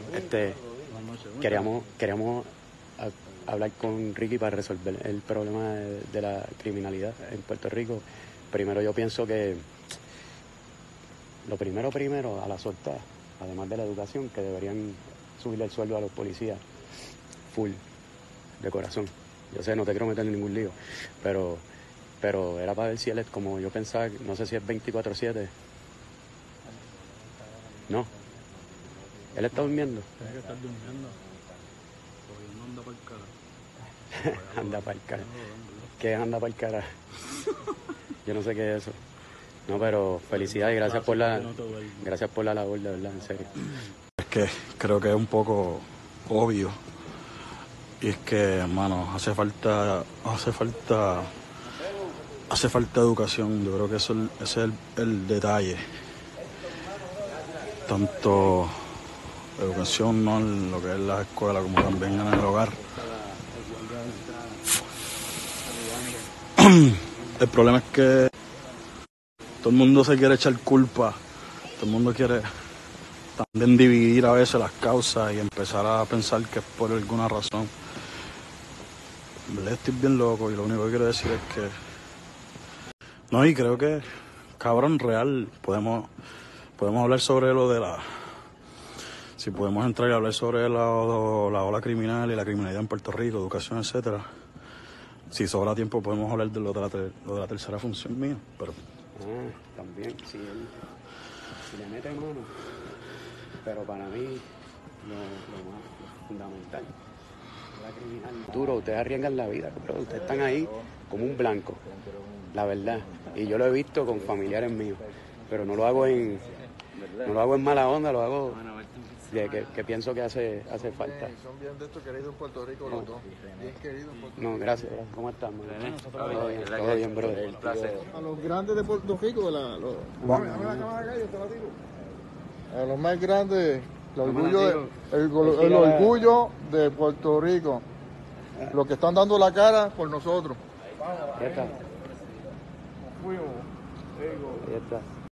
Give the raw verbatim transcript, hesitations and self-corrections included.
Este, queríamos, queríamos a, hablar con Ricky para resolver el problema de, de la criminalidad en Puerto Rico. Primero yo pienso que lo primero, primero, a la soltada, además de la educación, que deberían subirle el sueldo a los policías full, de corazón. Yo sé, no te quiero meter en ningún lío, pero, pero era para ver si él es como yo pensaba, no sé si es veinticuatro siete. No. Él está durmiendo. Tiene que estar durmiendo. Porque no anda para el cara. Anda para el cara. ¿Qué anda para el cara? Yo no sé qué es eso. No, pero felicidades y gracias por la, gracias por la labor, de verdad, en serio. Es que creo que es un poco obvio. Y es que, hermano, hace falta, hace falta, hace falta educación. Yo creo que eso, ese es el, el detalle. Tanto educación, no en lo que es la escuela, como también en el hogar. El problema es que todo el mundo se quiere echar culpa, todo el mundo quiere también dividir a veces las causas y empezar a pensar que es por alguna razón. En verdad estoy bien loco y lo único que quiero decir es que... No, y creo que, cabrón, real, podemos, podemos hablar sobre lo de la... Si podemos entrar y hablar sobre la, la ola criminal y la criminalidad en Puerto Rico, educación, etcétera. Si sobra tiempo podemos hablar de lo de la, ter, lo de la tercera función mía, pero... Ah, también, si él si le mete mano, pero para mí lo, lo más lo fundamental es la criminal. Duro, ustedes arriesgan la vida, pero ustedes están ahí como un blanco, la verdad, y yo lo he visto con familiares míos, pero no lo hago en no lo hago en mala onda, lo hago de que, que pienso que hace hace falta. Son bien de estos queridos en Puerto Rico los dos, bien queridos en Puerto No, Rico. gracias, ¿cómo estás, man? Todo bien, todo bien, brother. A los grandes de Puerto Rico, la, los, dame, dame la cámara acá, yo te la tiro. A los más grandes, el orgullo, de, el, el orgullo de Puerto Rico, los que están dando la cara por nosotros. Ya está. Ya está.